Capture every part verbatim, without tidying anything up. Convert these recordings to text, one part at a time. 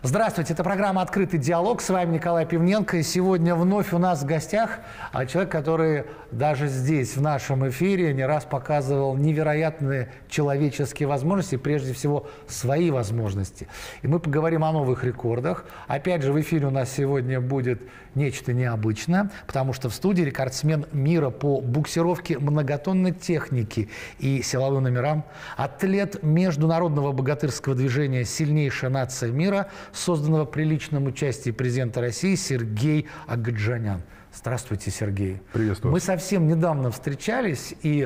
Здравствуйте, это программа «Открытый диалог». С вами Николай Пивненко. И сегодня вновь у нас в гостях человек, который даже здесь, в нашем эфире, не раз показывал невероятные человеческие возможности, прежде всего, свои возможности. И мы поговорим о новых рекордах. Опять же, в эфире у нас сегодня будет нечто необычное, потому что в студии рекордсмен мира по буксировке многотонной техники и силовым номерам, атлет международного богатырского движения «Сильнейшая нация мира», созданного при личном участии президента России Сергей Агаджанян. Здравствуйте, Сергей. Приветствую. Мы совсем недавно встречались, и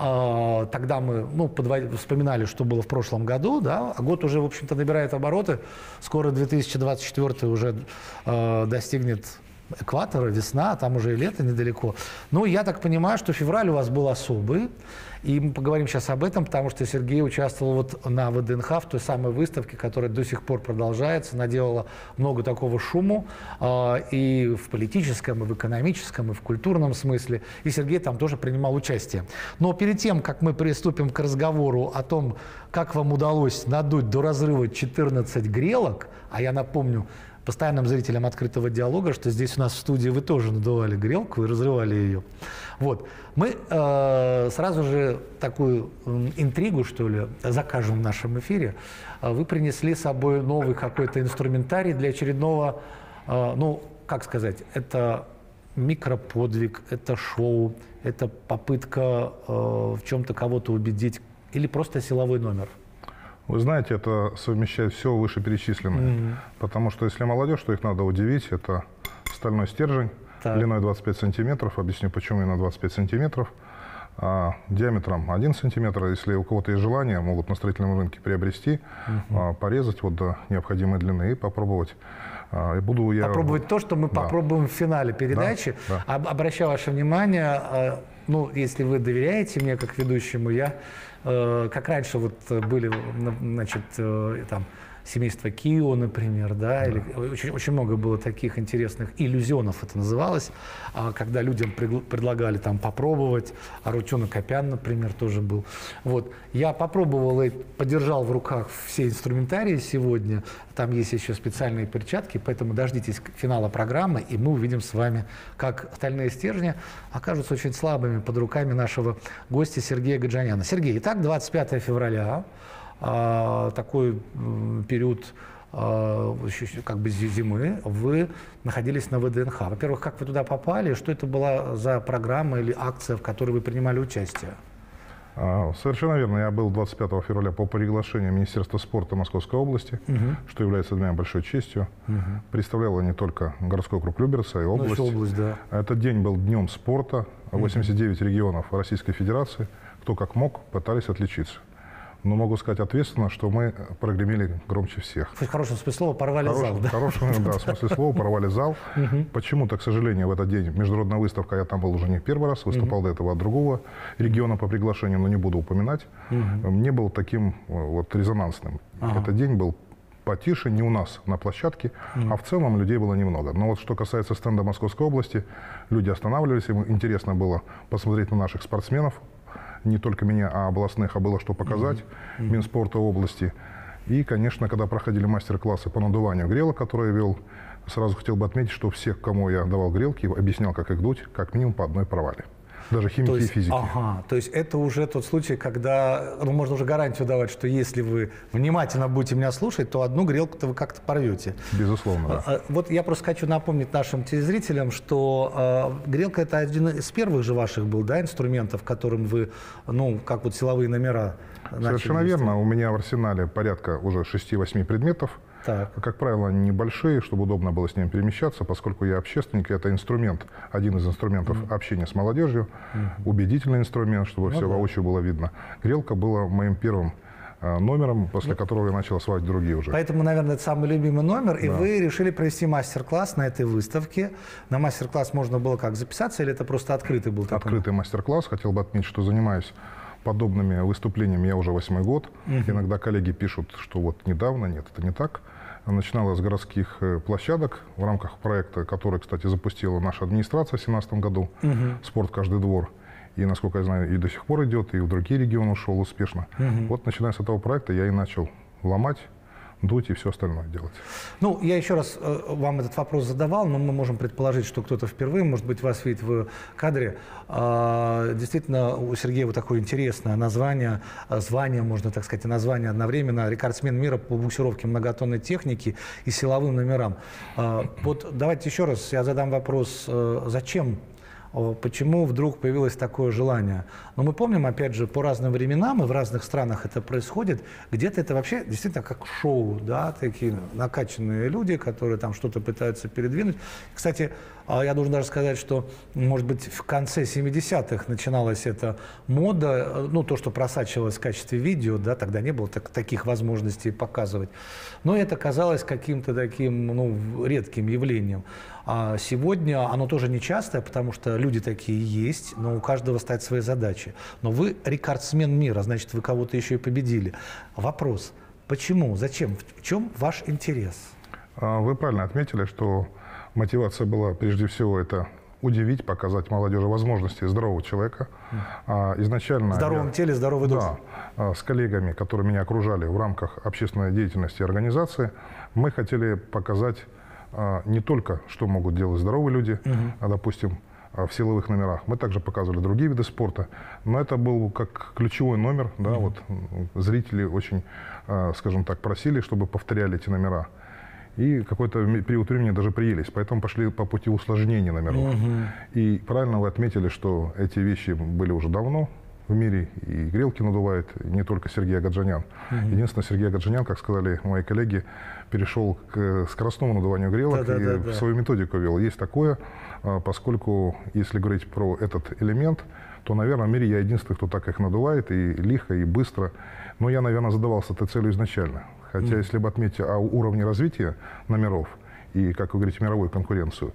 э, тогда мы ну, подвод... вспоминали, что было в прошлом году, да, а год уже, в общем-то, набирает обороты. Скоро две тысячи двадцать четвёртый уже э, достигнет экватора, весна, а там уже и лето недалеко. Ну, я так понимаю, что февраль у вас был особый, и мы поговорим сейчас об этом, потому что Сергей участвовал вот на ВДНХ, в той самой выставке, которая до сих пор продолжается, наделала много такого шуму э, и в политическом, и в экономическом, и в культурном смысле, и Сергей там тоже принимал участие. Но перед тем, как мы приступим к разговору о том, как вам удалось надуть до разрыва четырнадцать грелок, а я напомню постоянным зрителям «Открытого диалога», что здесь у нас в студии вы тоже надували грелку и разрывали ее. Вот. Мы э, сразу же такую э, интригу, что ли, закажем в нашем эфире. Вы принесли с собой новый какой-то инструментарий для очередного, э, ну, как сказать, это микроподвиг, это шоу, это попытка э, в чем-то кого-то убедить или просто силовой номер. Вы знаете, это совмещает все вышеперечисленное. Mm-hmm. Потому что если молодежь, то их надо удивить. Это стальной стержень так. длиной двадцать пять сантиметров. Объясню, почему именно двадцать пять сантиметров. А, диаметром один сантиметр. Если у кого-то есть желание, могут на строительном рынке приобрести, mm-hmm. а, порезать вот до необходимой длины и попробовать. А, и буду я... Попробовать то, что мы да. попробуем в финале передачи. Да, да. Обращаю ваше внимание, ну, если вы доверяете мне как ведущему, я... Как раньше вот были, значит, там, семейство Кио, например, да, да. Или очень, очень много было таких интересных иллюзионов, это называлось, когда людям предлагали там попробовать, а Арутюн Акопян, например, тоже был. Вот. Я попробовал и подержал в руках все инструментарии сегодня, там есть еще специальные перчатки, поэтому дождитесь финала программы, и мы увидим с вами, как стальные стержни окажутся очень слабыми под руками нашего гостя Сергея Агаджаняна. Сергей, итак, двадцать пятое февраля, такой период как бы зимы, вы находились на ВДНХ. Во-первых, как вы туда попали, что это была за программа или акция, в которой вы принимали участие? Совершенно верно. Я был двадцать пятого февраля по приглашению Министерства спорта Московской области, угу. что является для меня большой честью. Угу. Представляла не только городской округ Люберцы, а и область. Ну, область, да. Этот день был днем спорта. восемьдесят девять угу. регионов Российской Федерации, кто как мог, пытались отличиться. Но могу сказать ответственно, что мы прогремели громче всех. В хорошем смысле слова порвали Хорош, зал, да? В хорошем да, в смысле слова порвали зал. Почему-то, к сожалению, в этот день международная выставка, я там был уже не в первый раз, выступал до этого от другого региона по приглашению, но не буду упоминать, не был таким вот резонансным. Этот день был потише, не у нас на площадке, а в целом людей было немного. Но вот что касается стенда Московской области, люди останавливались, им интересно было посмотреть на наших спортсменов, не только меня, а областных, а было что показать, mm-hmm. Минспорта области. И, конечно, когда проходили мастер-классы по надуванию грелок, которые я вел, сразу хотел бы отметить, что всех, кому я давал грелки, объяснял, как их дуть, как минимум по одной провале. Даже химики то есть, и физики. Ага, то есть это уже тот случай, когда, ну, можно уже гарантию давать, что если вы внимательно будете меня слушать, то одну грелку-то вы как-то порвете. Безусловно, да. А, вот я просто хочу напомнить нашим телезрителям, что а, грелка – это один из первых же ваших был, да, инструментов, которым вы, ну, как вот силовые номера начали. Совершенно верно. У меня в арсенале порядка уже шести-восьми предметов. Так. Как правило, они небольшие, чтобы удобно было с ними перемещаться, поскольку я общественник, это инструмент, один из инструментов mm-hmm. общения с молодежью, mm-hmm. убедительный инструмент, чтобы ну, все да. воочию было видно. Грелка была моим первым э, номером, после ну, которого я начал осваивать другие уже. Поэтому, наверное, это самый любимый номер, да. и вы решили провести мастер-класс на этой выставке. На мастер-класс можно было как записаться, или это просто открытый был такой? Открытый мастер-класс. Хотел бы отметить, что занимаюсь подобными выступлениями я уже восьмой год. Uh-huh. Иногда коллеги пишут, что вот недавно, нет, это не так. Начиналось с городских площадок в рамках проекта, который, кстати, запустила наша администрация в две тысячи семнадцатом году, uh-huh. «Спорт каждый двор». И, насколько я знаю, и до сих пор идет, и в другие регионы ушел успешно. Uh-huh. Вот, начиная с этого проекта, я и начал ломать дуть и все остальное делать. Ну, я еще раз э, вам этот вопрос задавал, но мы можем предположить, что кто-то впервые, может быть, вас видит в кадре. Э, действительно, у Сергея вот такое интересное название, звание, можно так сказать, и название одновременно. Рекордсмен мира по буксировке многотонной техники и силовым номерам. Э, вот давайте еще раз я задам вопрос, э, зачем? Почему вдруг появилось такое желание? Но мы помним, опять же, по разным временам и в разных странах это происходит. Где-то это вообще действительно как шоу, да, такие накачанные люди, которые там что-то пытаются передвинуть. Кстати, я должен даже сказать, что, может быть, в конце семидесятых начиналась эта мода, ну, то, что просачивалось в качестве видео, да, тогда не было так, таких возможностей показывать. Но это казалось каким-то таким, ну, редким явлением. А сегодня оно тоже нечастое, потому что люди такие есть, но у каждого стоят свои задачи. Но вы рекордсмен мира, значит, вы кого-то еще и победили. Вопрос, почему, зачем, в чем ваш интерес? Вы правильно отметили, что мотивация была прежде всего это удивить, показать молодежи возможности здорового человека. А изначально в здоровом я, теле, здоровой душе. Да, с коллегами, которые меня окружали в рамках общественной деятельности и организации, мы хотели показать не только, что могут делать здоровые люди, угу. а, допустим, в силовых номерах. Мы также показывали другие виды спорта, но это был как ключевой номер. Да, угу. вот, зрители очень, скажем так, просили, чтобы повторяли эти номера. И какой-то период времени даже приелись, поэтому пошли по пути усложнения номеров. Угу. И правильно вы отметили, что эти вещи были уже давно в мире, и грелки надувает не только Сергей Агаджанян. Угу. Единственное, Сергей Агаджанян, как сказали мои коллеги, перешел к скоростному надуванию грелок да, и да, да, свою методику вел. Есть такое, поскольку, если говорить про этот элемент, то, наверное, в мире я единственный, кто так их надувает, и лихо, и быстро. Но я, наверное, задавался этой целью изначально. Хотя, mm. если бы отметить о уровне развития номеров и, как вы говорите, мировую конкуренцию,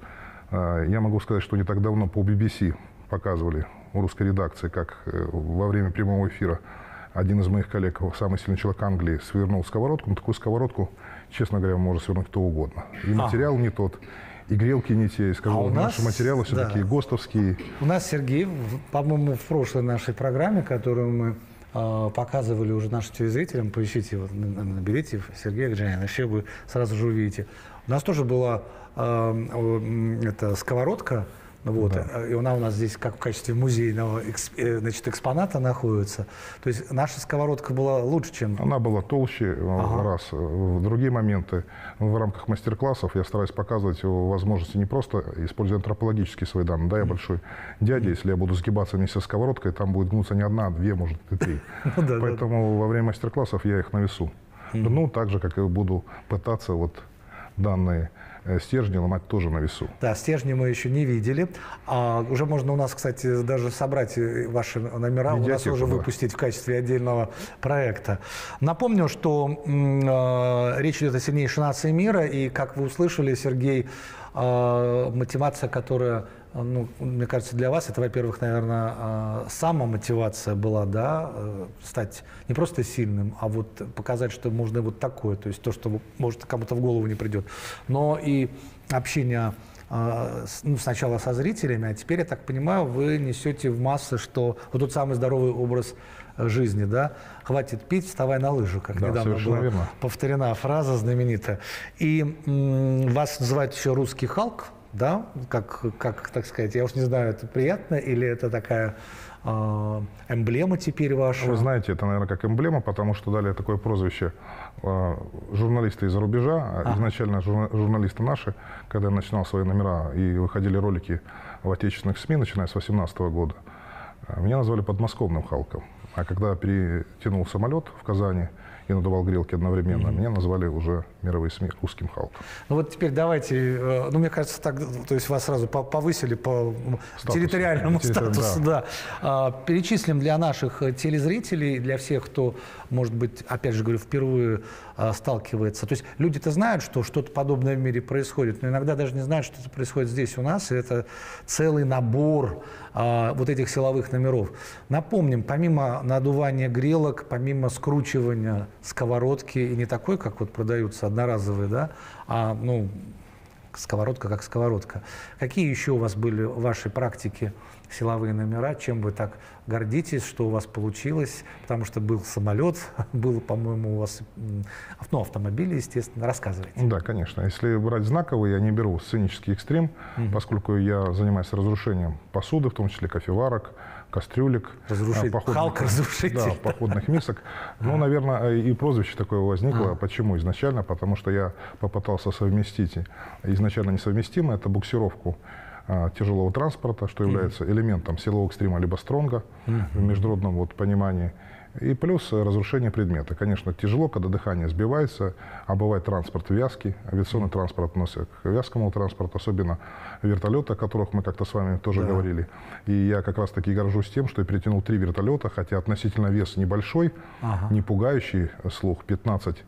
я могу сказать, что не так давно по би би си показывали в русской редакции, как во время прямого эфира один из моих коллег, самый сильный человек Англии, свернул сковородку. Но такую сковородку, честно говоря, может свернуть кто угодно. И материал а. не тот, и грелки не те. И скажу, а наши нас, материалы все-таки да. ГОСТовские. У нас Сергей, по-моему, в прошлой нашей программе, которую мы э, показывали уже нашим телезрителям, поищите, вот, наберите Сергея Агаджаняна, вообще вы сразу же увидите. У нас тоже была э, эта сковородка. Вот. Да. И она у нас здесь как в качестве музейного значит, экспоната находится. То есть наша сковородка была лучше, чем... Она была толще, ага. раз. В другие моменты в рамках мастер-классов я стараюсь показывать возможности не просто используя антропологические свои данные. Да, я большой дядя, если я буду сгибаться вместе со сковородкой, там будет гнуться не одна, а две, может, и три. Поэтому во время мастер-классов я их на весу. Ну, так же, как и буду пытаться вот данные стержни ломать тоже на весу. Да, стержни мы еще не видели. А, уже можно у нас, кстати, даже собрать ваши номера, у нас уже да. выпустить в качестве отдельного проекта. Напомню, что э, речь идет о сильнейшей нации мира, и, как вы услышали, Сергей, э, мотивация, которая, ну, мне кажется, для вас, это, во-первых, наверное, э, самомотивация была, да, э, стать не просто сильным, а вот показать, что можно вот такое, то есть то, что, может, кому-то в голову не придет, но и общение э, с, ну, сначала со зрителями, а теперь, я так понимаю, вы несете в массы, что вот тот самый здоровый образ жизни, да, хватит пить, вставай на лыжи, как да, недавно была верно. повторена фраза знаменитая. И м, вас называют еще русский Халк, да, как, как, так сказать, я уж не знаю, это приятно или это такая э, эмблема теперь ваша? Вы знаете, это, наверное, как эмблема, потому что дали такое прозвище э, журналисты из-за рубежа, а. изначально журна журналисты наши, когда я начинал свои номера и выходили ролики в отечественных СМИ, начиная с две тысячи восемнадцатого года, меня назвали подмосковным Халком. А когда перетянул самолет в Казани и надувал грелки одновременно, mm-hmm. меня назвали уже мировые СМИ русским Халком. Ну вот теперь давайте, ну мне кажется, так, то есть вас сразу повысили по статусу, территориальному статусу, да. Да. Перечислим для наших телезрителей, для всех, кто, может быть, опять же говорю, впервые сталкивается. То есть люди-то знают, что что-то подобное в мире происходит, но иногда даже не знают, что это происходит здесь у нас, и это целый набор а, вот этих силовых номеров. Напомним, помимо надувания грелок, помимо скручивания сковородки, и не такой, как вот продаются одноразовые, да, а, ну, сковородка как сковородка. Какие еще у вас были в вашей практике силовые номера? Чем вы так гордитесь, что у вас получилось? Потому что был самолет, был, по-моему, у вас ну, автомобили, естественно. Рассказывайте. Да, конечно. Если брать знаковые, я не беру сценический экстрим, mm-hmm. поскольку я занимаюсь разрушением посуды, в том числе кофеварок, кастрюлек, походных, Халк разрушитель. Да, походных мисок. Ну, наверное, и прозвище такое возникло. А. Почему изначально? Потому что я попытался совместить изначально несовместимое, это буксировку а, тяжелого транспорта, что является mm-hmm. элементом силового экстрима либо стронга mm-hmm. в международном вот, понимании. И плюс разрушение предмета. Конечно, тяжело, когда дыхание сбивается, а бывает транспорт вязкий. Авиационный транспорт относится к вязкому транспорту, особенно вертолеты, о которых мы как-то с вами тоже да. говорили. И я как раз-таки горжусь тем, что я перетянул три вертолета, хотя относительно вес небольшой, ага. не пугающий слух, пятнадцать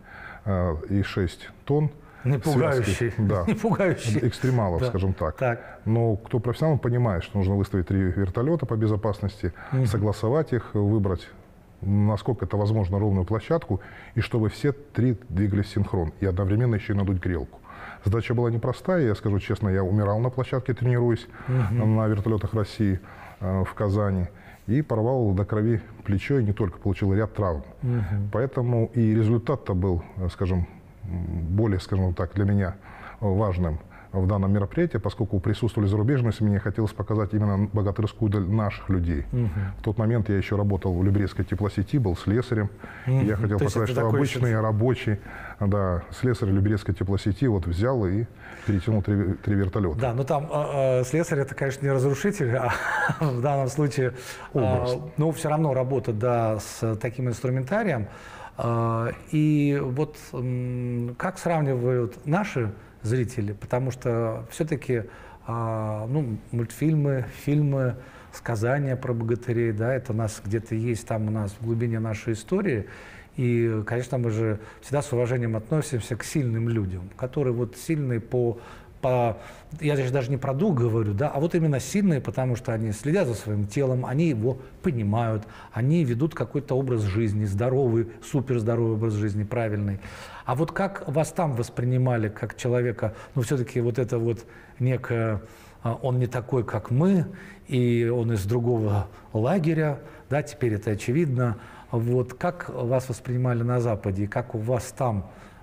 и шесть тонн. Не пугающий. Да, не пугающий. Экстремалов, да. скажем так. так. Но кто профессионал, понимает, что нужно выставить три вертолета по безопасности, угу. согласовать их, выбрать, насколько это возможно, ровную площадку, и чтобы все три двигались синхрон, и одновременно еще и надуть грелку. Задача была непростая, я скажу честно, я умирал на площадке, тренируясь угу. на вертолетах России э, в Казани, и порвал до крови плечо, и не только, получил ряд травм. Угу. Поэтому и результат-то был, скажем, более, скажем так, для меня важным в данном мероприятии, поскольку присутствовали зарубежные СМИ, мне хотелось показать именно богатырскую удаль наших людей. Угу. В тот момент я еще работал в Люберецкой теплосети, был слесарем. Угу. Я хотел То показать, что обычный сейчас... рабочий, да, слесарь Люберецкой теплосети вот взял и перетянул три, три вертолета. Да, но там э, слесарь это, конечно, не разрушитель, а в данном случае, э, но все равно работа, да, с таким инструментарием. Э, и вот э, как сравнивают наши зрители, потому что все-таки а, ну, мультфильмы, фильмы, сказания про богатырей, да, это у нас где-то есть там у нас в глубине нашей истории. И, конечно, мы же всегда с уважением относимся к сильным людям, которые вот сильные по, по я же даже не про дух говорю, да, а вот именно сильные, потому что они следят за своим телом, они его понимают, они ведут какой-то образ жизни, здоровый, суперздоровый образ жизни, правильный. А вот как вас там воспринимали, как человека, ну, все-таки вот это вот некое, он не такой, как мы, и он из другого лагеря, да, теперь это очевидно. Вот как вас воспринимали на Западе, и как у вас там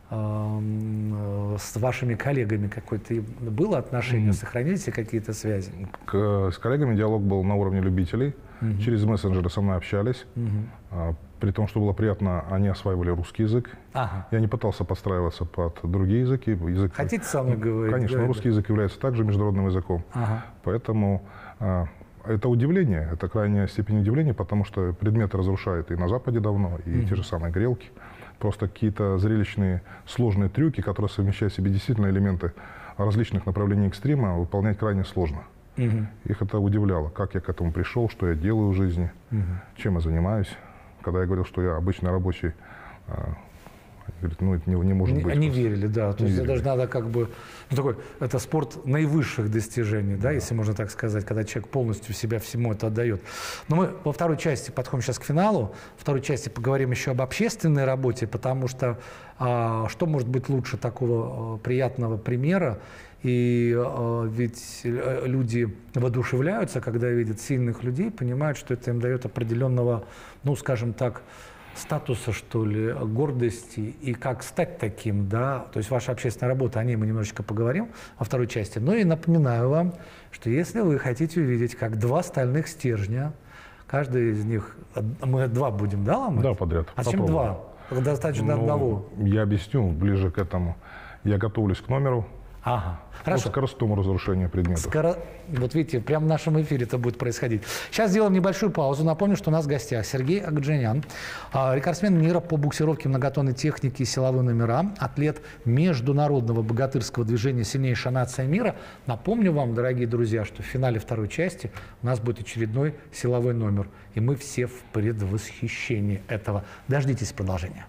э, с вашими коллегами какое-то было отношение, mm-hmm. сохраняете какие-то связи? К, с коллегами диалог был на уровне любителей, mm-hmm. через мессенджеры со мной общались. Mm-hmm. При том, что было приятно, они осваивали русский язык. Ага. Я не пытался подстраиваться под другие языки. Язык... Хотите со мной говорить? Конечно, да, русский да. язык является также международным языком. Ага. Поэтому а, это удивление, это крайняя степень удивления, потому что предметы разрушают и на Западе давно, и mm-hmm. те же самые грелки. Просто какие-то зрелищные сложные трюки, которые совмещают в себе действительно элементы различных направлений экстрима, выполнять крайне сложно. Mm-hmm. Их это удивляло, как я к этому пришел, что я делаю в жизни, mm-hmm. чем я занимаюсь. Когда я говорил, что я обычный рабочий, они говорят, ну это не, не может не, быть. Они верили, да. То не есть верили. даже надо как бы, ну такой, это спорт наивысших достижений, да, да, если можно так сказать, когда человек полностью себя всему это отдает. Но мы во второй части подходим сейчас к финалу. Во второй части поговорим еще об общественной работе, потому что а, что может быть лучше такого а, приятного примера? И э, ведь люди воодушевляются, когда видят сильных людей, понимают, что это им дает определенного, ну, скажем так, статуса, что ли, гордости, и как стать таким, да, то есть ваша общественная работа, о ней мы немножечко поговорим во второй части. Но и напоминаю вам, что если вы хотите увидеть, как два стальных стержня, каждый из них, мы два будем, да, ломать? Да, подряд. А зачем два? Достаточно ну, одного. Я объясню ближе к этому. Я готовлюсь к номеру. Ага, хорошо. По скоростному разрушению предметов. Скоро... Вот видите, прямо в нашем эфире это будет происходить. Сейчас сделаем небольшую паузу. Напомню, что у нас в гостях Сергей Агаджанян, рекордсмен мира по буксировке многотонной техники и силовые номера, атлет международного богатырского движения «Сильнейшая нация мира». Напомню вам, дорогие друзья, что в финале второй части у нас будет очередной силовой номер. И мы все в предвосхищении этого. Дождитесь продолжения.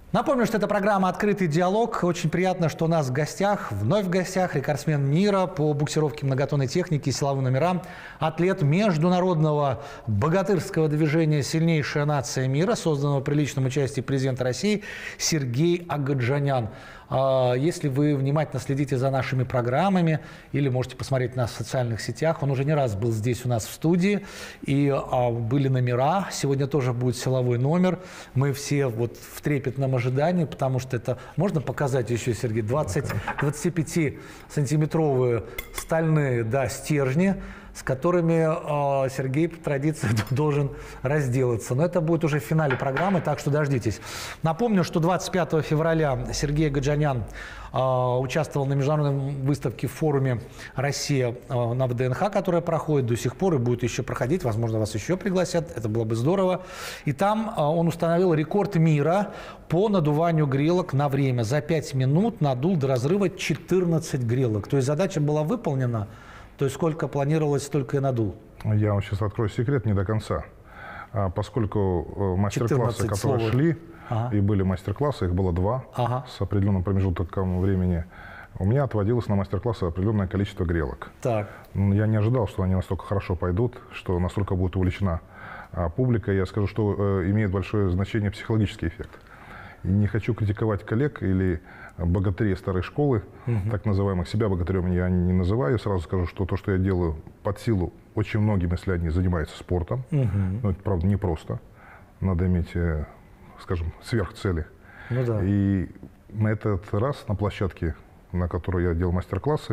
Напомню, что это программа «Открытый диалог». Очень приятно, что у нас в гостях, вновь в гостях, рекордсмен мира по буксировке многотонной техники, силовым номерам, атлет международного богатырского движения «Сильнейшая нация мира», созданного при личном участии президента России Сергей Агаджанян. Если вы внимательно следите за нашими программами или можете посмотреть нас в социальных сетях, он уже не раз был здесь у нас в студии, и были номера. Сегодня тоже будет силовой номер. Мы все вот в трепетном ожидании, потому что это можно показать еще, Сергей, двадцатипятисантиметровые стальные, да, стержни, с которыми э, Сергей по традиции должен разделаться. Но это будет уже в финале программы, так что дождитесь. Напомню, что двадцать пятого февраля Сергей Агаджанян э, участвовал на международной выставке в форуме «Россия» э, на ВДНХ, которая проходит до сих пор и будет еще проходить. Возможно, вас еще пригласят. Это было бы здорово. И там э, он установил рекорд мира по надуванию грелок на время. За пять минут надул до разрыва четырнадцать грелок. То есть задача была выполнена. То есть сколько планировалось, столько и надул? Я вам сейчас открою секрет, не до конца. А поскольку мастер-классы, которые слов. шли, ага. и были мастер-классы, их было два, ага. с определенным промежутком времени, у меня отводилось на мастер-классы определенное количество грелок. Так. Я не ожидал, что они настолько хорошо пойдут, что настолько будет увлечена публика. Я скажу, что имеет большое значение психологический эффект. И не хочу критиковать коллег или богатырей старой школы, угу. так называемых. Себя богатырем я не называю. Сразу скажу, что то, что я делаю, под силу очень многим, если они занимаются спортом. Угу. Но это, правда, непросто. Надо иметь, скажем, сверхцели. Ну, да. И на этот раз на площадке, на которой я делал мастер-классы,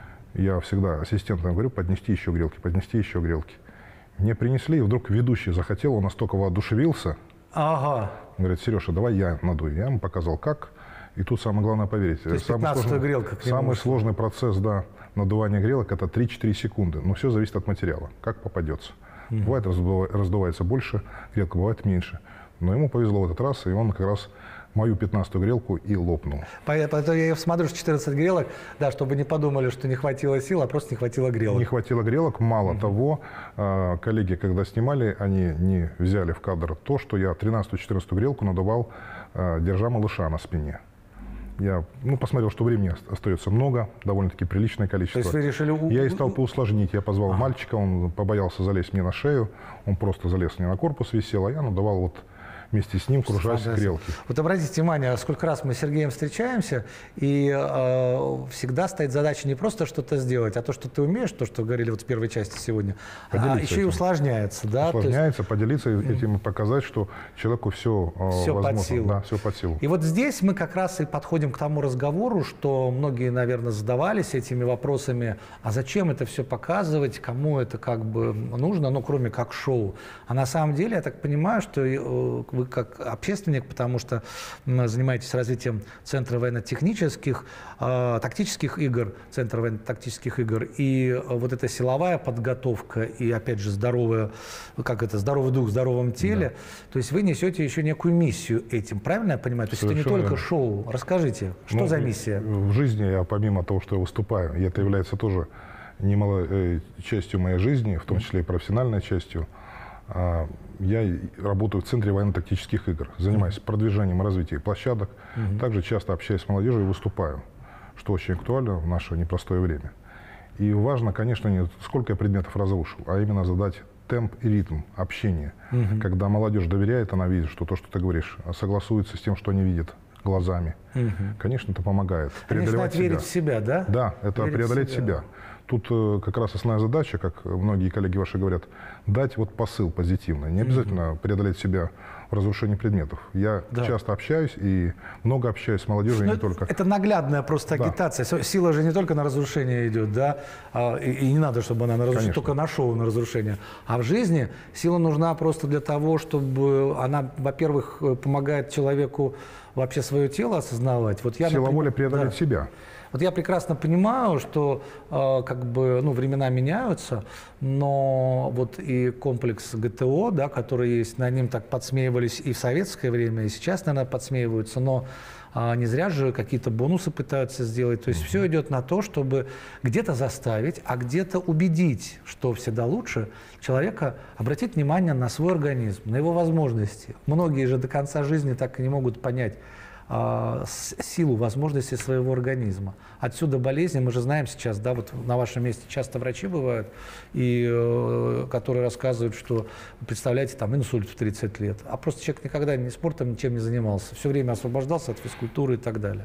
я всегда ассистентам говорю: поднести еще грелки, поднести еще грелки. Мне принесли, и вдруг ведущий захотел, он настолько воодушевился. Ага. Он говорит: Сережа, давай я надую. Я ему показал, как. И тут самое главное поверить. То есть самый сложный, грелка самый сложный процесс, да, надувания грелок — это три-четыре секунды. Но все зависит от материала, как попадется. Угу. Бывает раздувается больше грелка, бывает меньше. Но ему повезло в этот раз, и он как раз мою пятнадцатую грелку и лопнул. Поэтому я смотрю, что четырнадцать грелок, да, чтобы не подумали, что не хватило сил, а просто не хватило грелок. Не хватило грелок. Мало угу. того, коллеги, когда снимали, они не взяли в кадр то, что я тринадцатую-четырнадцатую грелку надувал, держа малыша на спине. Я ну, посмотрел, что времени остается много, довольно-таки приличное количество. То есть вы решили... Я и стал поусложнить. Я позвал ага. мальчика, он побоялся залезть мне на шею, он просто залез мне на корпус, висел, а я надувал вот вместе с ним, кружась грелки. Вот обратите внимание, сколько раз мы с Сергеем встречаемся, и э, всегда стоит задача не просто что-то сделать, а то, что ты умеешь, то, что говорили вот в первой части сегодня, поделиться а еще этим. И усложняется. Да? Усложняется, есть... поделиться этим и показать, что человеку все, все возможно. Под силу. Да, все под силу. И вот здесь мы как раз и подходим к тому разговору, что многие, наверное, задавались этими вопросами, а зачем это все показывать, кому это как бы нужно, ну, кроме как шоу. А на самом деле, я так понимаю, что э, вы как общественник, потому что занимаетесь развитием Центра военно-технических, э, тактических игр, Центра военно-тактических игр, и вот эта силовая подготовка, и опять же здоровая, как это, здоровый дух в здоровом теле, да. То есть вы несете еще некую миссию этим, правильно я понимаю? То есть совершенно это не только шоу. Расскажите, что ну, за миссия? В жизни я, помимо того, что я выступаю, и это является тоже немалой частью моей жизни, в том числе и профессиональной частью, я работаю в Центре военно-тактических игр, занимаюсь mm-hmm. продвижением и развитием площадок, mm-hmm. также часто общаюсь с молодежью и выступаю, что очень актуально в наше непростое время. И важно, конечно, не сколько я предметов разрушил, а именно задать темп и ритм общения. Mm-hmm. Когда молодежь доверяет, она видит, что то, что ты говоришь, согласуется с тем, что они видят глазами. Mm-hmm. Конечно, это помогает. Они начинают верить в себя, да? Да, это верить преодолеть себя. себя. Тут э, как раз основная задача, как многие коллеги ваши говорят, дать вот посыл позитивный. Не обязательно mm-hmm. преодолеть себя в разрушении предметов. Я да. часто общаюсь и много общаюсь с молодежью, и не только. Это наглядная просто агитация. Да. Сила же не только на разрушение идет, да, а, и, и не надо, чтобы она на разрушение, только на шоу на разрушение. А в жизни сила нужна просто для того, чтобы она, во-первых, помогает человеку вообще свое тело осознавать. Вот я, сила например, воли преодолеть да. себя. Вот я прекрасно понимаю, что э, как бы, ну, времена меняются, но вот и комплекс ГТО, да, который есть, над ним так подсмеивались и в советское время, и сейчас, наверное, подсмеиваются, но э, не зря же какие-то бонусы пытаются сделать. То есть все идет на то, чтобы где-то заставить, а где-то убедить, что всегда лучше, человека обратить внимание на свой организм, на его возможности. Многие же до конца жизни так и не могут понять силу, возможности своего организма. Отсюда болезни, мы же знаем сейчас, да, вот на вашем месте часто врачи бывают, и, э, которые рассказывают, что, представляете, там инсульт в тридцать лет, а просто человек никогда ни спортом, ничем не занимался, все время освобождался от физкультуры и так далее.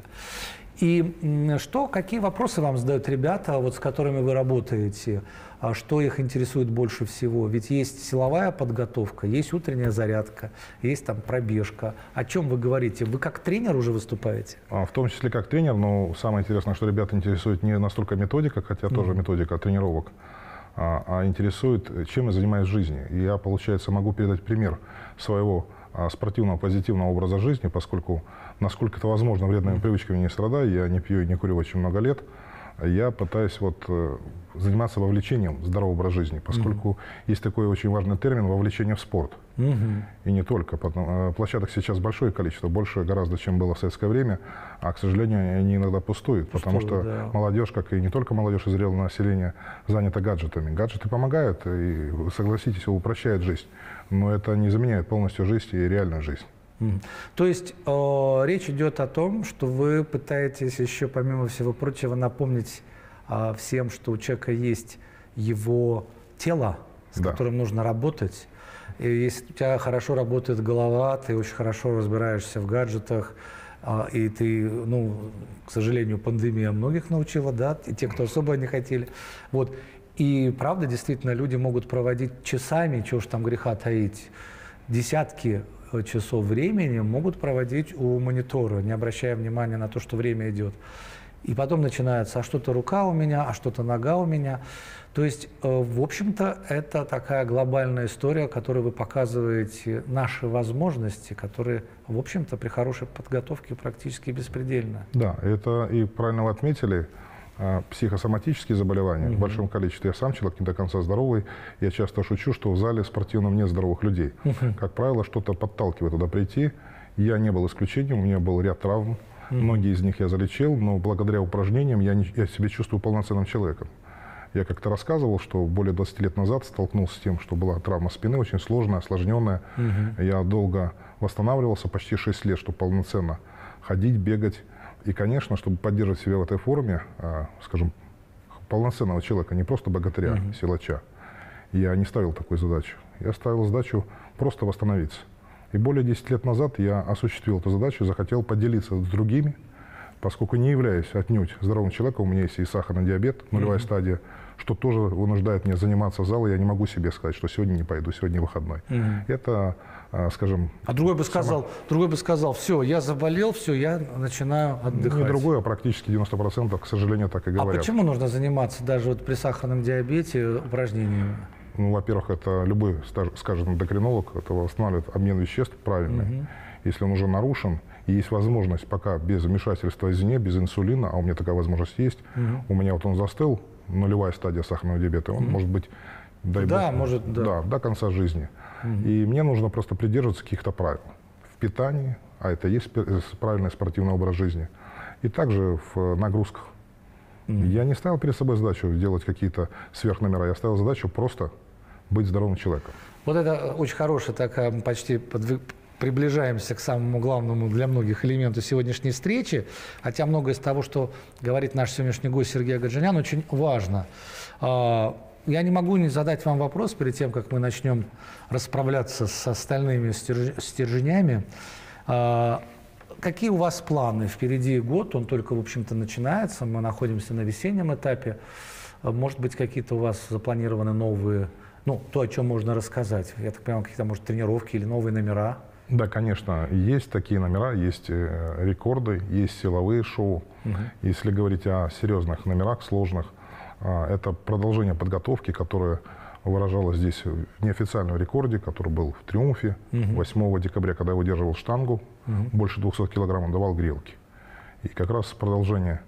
И что, какие вопросы вам задают ребята, вот, с которыми вы работаете, что их интересует больше всего? Ведь есть силовая подготовка, есть утренняя зарядка, есть там пробежка. О чем вы говорите? Вы как тренер уже выступаете? В том числе как тренер, но самое интересное, что ребята интересует не настолько методика, хотя mm-hmm. тоже методика тренировок, а, а интересует, чем я занимаюсь в жизни. И я, получается, могу передать пример своего спортивного, позитивного образа жизни, поскольку, насколько это возможно, вредными привычками не страдаю, я не пью и не курю очень много лет, я пытаюсь вот заниматься вовлечением в здоровый образ жизни, поскольку mm-hmm. есть такой очень важный термин — вовлечение в спорт. Mm-hmm. И не только. Площадок сейчас большое количество, больше гораздо, чем было в советское время, а, к сожалению, они иногда пустуют, потому что да. молодежь, как и не только молодежь, и зрелое население, занято гаджетами. Гаджеты помогают, и, согласитесь, упрощают жизнь, но это не заменяет полностью жизнь и реальную жизнь. Mm. То есть э, речь идет о том, что вы пытаетесь еще, помимо всего прочего, напомнить э, всем, что у человека есть его тело, с да. которым нужно работать. И если у тебя хорошо работает голова, ты очень хорошо разбираешься в гаджетах, э, и ты, ну, к сожалению, пандемия многих научила, да, и те, кто особо не хотели. Вот. И правда, действительно, люди могут проводить часами, чего ж там греха таить, десятки часов времени могут проводить у монитора, не обращая внимания на то, что время идет. И потом начинается, а что-то рука у меня, а что-то нога у меня. То есть, в общем-то, это такая глобальная история, которой вы показываете наши возможности, которые, в общем-то, при хорошей подготовке практически беспредельны. Да, это и правильно вы отметили. Психосоматические заболевания uh-huh. в большом количестве. Я сам человек не до конца здоровый. Я часто шучу, что в зале спортивном нет здоровых людей. Uh-huh. Как правило, что-то подталкивает туда прийти. Я не был исключением, у меня был ряд травм. Uh-huh. Многие из них я залечил, но благодаря упражнениям я, не, я себя чувствую полноценным человеком. Я как-то рассказывал, что более двадцати лет назад столкнулся с тем, что была травма спины, очень сложная, осложненная. Uh-huh. Я долго восстанавливался, почти шесть лет, чтобы полноценно ходить, бегать. И, конечно, чтобы поддерживать себя в этой форме, скажем, полноценного человека, не просто богатыря, uh-huh. силача, я не ставил такую задачу. Я ставил задачу просто восстановиться. И более десяти лет назад я осуществил эту задачу и захотел поделиться с другими, поскольку не являюсь отнюдь здоровым человеком, у меня есть и сахарный диабет, нулевая uh-huh. стадия, что тоже вынуждает меня заниматься в зале. Я не могу себе сказать, что сегодня не пойду, сегодня выходной. Uh-huh. Это, скажем... А другой бы сказал, сама... другой бы сказал, все, я заболел, все, я начинаю отдыхать. Не другой, а практически девяносто процентов, к сожалению, так и говорят. А почему нужно заниматься даже вот при сахарном диабете упражнениями? Ну, во-первых, это любой, скажем, эндокринолог, это восстанавливает обмен веществ правильный. Uh-huh. Если он уже нарушен, и есть возможность пока без вмешательства извне, без инсулина, а у меня такая возможность есть, uh-huh. у меня вот он застыл, нулевая стадия сахарного диабета, он uh-huh. может быть, дай да, бог, может, да. Да, до конца жизни. Uh-huh. И мне нужно просто придерживаться каких-то правил в питании, а это и есть правильный спортивный образ жизни, и также в нагрузках. Uh-huh. Я не ставил перед собой задачу делать какие-то сверхномера, я ставил задачу просто быть здоровым человеком. Вот это очень хорошая такая, почти подвиг... приближаемся к самому главному для многих элементу сегодняшней встречи, хотя многое из того, что говорит наш сегодняшний гость Сергей Агаджанян, очень важно. Я не могу не задать вам вопрос перед тем, как мы начнем расправляться с остальными стержнями. Какие у вас планы? Впереди год, он только, в общем-то, начинается, мы находимся на весеннем этапе. Может быть, какие-то у вас запланированы новые, ну, то, о чем можно рассказать? Я так понимаю, какие-то, может, тренировки или новые номера? Да, конечно, есть такие номера, есть рекорды, есть силовые шоу. Угу. Если говорить о серьезных номерах, сложных, это продолжение подготовки, которая выражалась здесь в неофициальном рекорде, который был в «Триумфе». Угу. восьмого декабря, когда я выдерживал штангу, угу. больше двухсот килограмм, он давал грелки. И как раз продолжение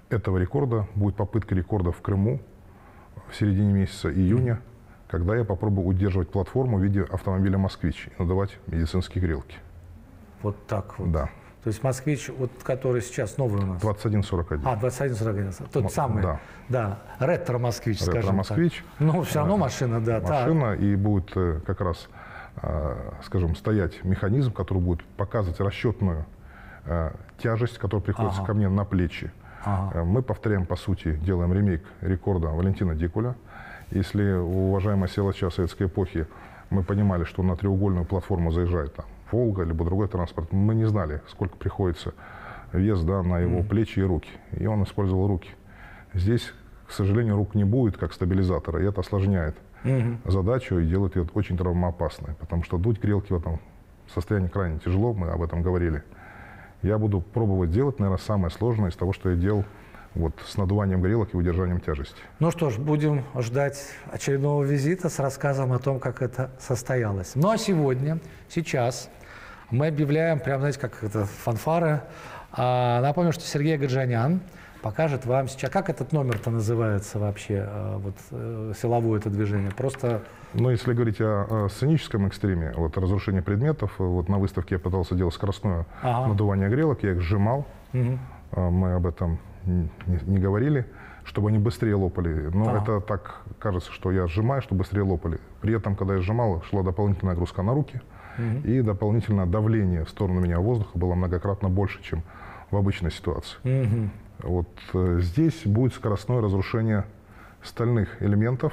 этого рекорда будет попытка рекорда в Крыму в середине месяца июня, когда я попробую удерживать платформу в виде автомобиля «Москвич» и надавать медицинские грелки. Вот так вот. Да. То есть «Москвич», вот, который сейчас новый у нас. двадцать один сорок один. А, двадцать один сорок один. Тот М- самый. да. Да. Ретро-«Москвич», скажем Ретро-«Москвич». так. Ну, все равно машина, да. Машина, так. и будет э, как раз, э, скажем, стоять механизм, который будет показывать расчетную э, тяжесть, которая приходится Ага. ко мне на плечи. Ага. Э, Мы повторяем, по сути, делаем ремейк рекорда Валентина Дикуля. Если, уважаемые силача советской эпохи, мы понимали, что на треугольную платформу заезжает там «Волга» либо другой транспорт, мы не знали, сколько приходится вес, да, на его mm. плечи и руки. И он использовал руки. Здесь, к сожалению, рук не будет как стабилизатора, и это осложняет mm-hmm. задачу и делает ее очень травмоопасной, потому что дуть грелки в этом состоянии крайне тяжело, мы об этом говорили. Я буду пробовать делать, наверное, самое сложное из того, что я делал вот, с надуванием грелок и удержанием тяжести. Ну что ж, будем ждать очередного визита с рассказом о том, как это состоялось. Ну а сегодня, сейчас мы объявляем, прям, знаете, как это, фанфары. А, напомню, что Сергей Агаджанян покажет вам сейчас, как этот номер-то называется вообще, вот, силовое это движение. Просто... Ну, если говорить о, о сценическом экстриме, вот, разрушение предметов, вот на выставке я пытался делать скоростное ага. надувание грелок, я их сжимал, угу. мы об этом не, не говорили, чтобы они быстрее лопали. Но ага. это так кажется, что я сжимаю, чтобы быстрее лопали. При этом, когда я сжимал, шла дополнительная нагрузка на руки, угу. и дополнительное давление в сторону меня воздуха было многократно больше, чем в обычной ситуации. Угу. Вот э, здесь будет скоростное разрушение стальных элементов,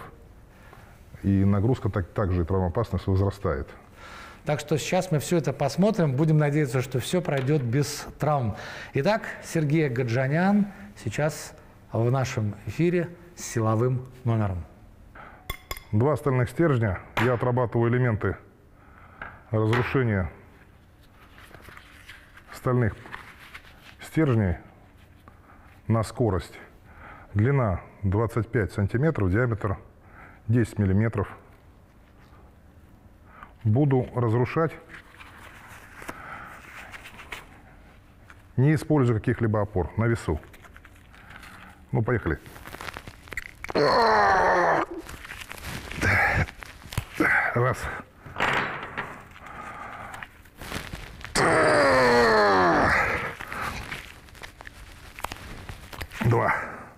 и нагрузка так, также и травмоопасность возрастает. Так что сейчас мы все это посмотрим. Будем надеяться, что все пройдет без травм. Итак, Сергей Агаджанян сейчас в нашем эфире с силовым номером. Два стальных стержня. Я отрабатываю элементы разрушения стальных стержней на скорость. Длина двадцать пять сантиметров, диаметр десять миллиметров. Буду разрушать, не используя каких-либо опор, на весу. Ну, поехали. Раз. Два.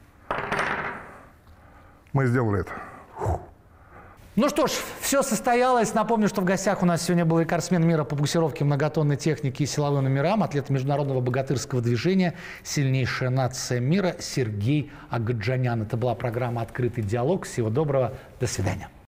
Мы сделали это. Ну что ж, все состоялось. Напомню, что в гостях у нас сегодня был рекордсмен мира по буксировке многотонной техники и силовым номерам, атлет международного богатырского движения, сильнейшая нация мира Сергей Агаджанян. Это была программа «Открытый диалог». Всего доброго. До свидания.